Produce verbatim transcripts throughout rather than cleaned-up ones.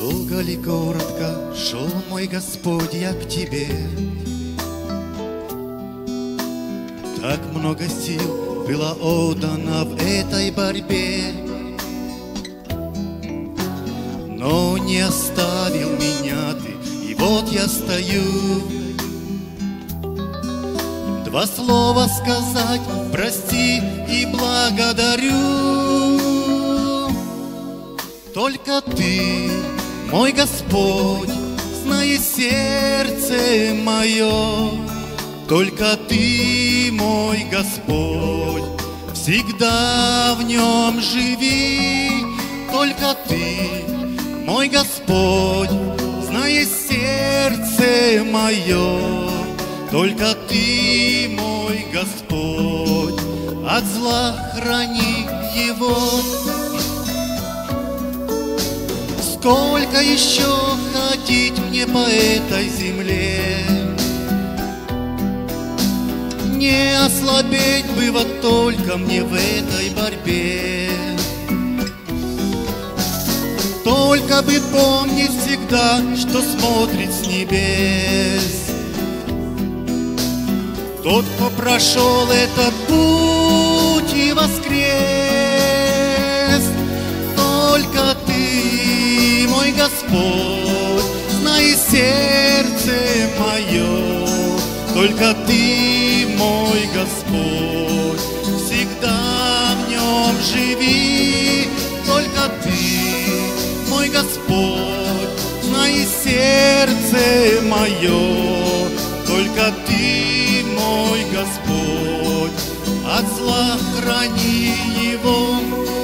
Долго ли, коротко шел мой Господь я к Тебе? Так много сил было отдано в этой борьбе, но не оставил меня Ты, и вот я стою. Два слова сказать: прости и благодарю. Только Ты, мой Господь, знаешь сердце мое. Только Ты, мой Господь, всегда в нем живи. Только Ты, мой Господь, знаешь сердце мое. Только Ты, мой Господь, от зла храни его. Сколько еще ходить мне по этой земле? Не ослабеть бы вот только мне в этой борьбе. Только бы помнить всегда, что смотрит с небес тот, кто прошел этот путь и воскрес. Только Ты, мой Господь, знаешь сердце мое. Только Ты, мой Господь, всегда в нем живи. Только Ты, мой Господь, знаешь сердце мое. Только Ты, мой Господь, от зла храни его.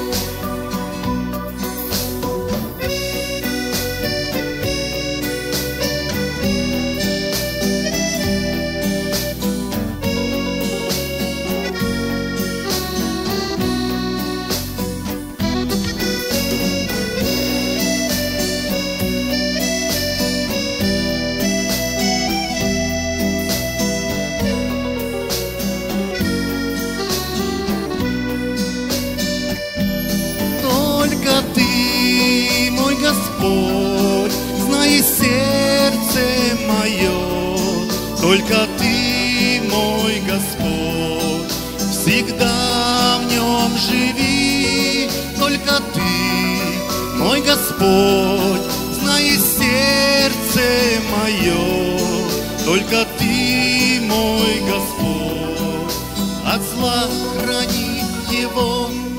Только Ты, мой Господь, знаешь сердце мое. Только Ты, мой Господь, всегда в нем живи. Только Ты, мой Господь, знаешь сердце мое. Только Ты, мой Господь, от зла храни его.